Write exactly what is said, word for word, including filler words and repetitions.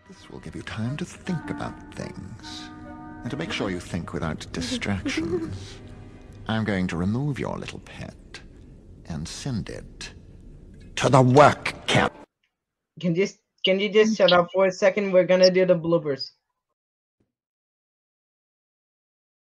This will give you time to think about things, and to make sure you think without distractions. I'm going to remove your little pet and send it to the work camp. Can you just can you just shut up for a second? We're gonna do the bloopers.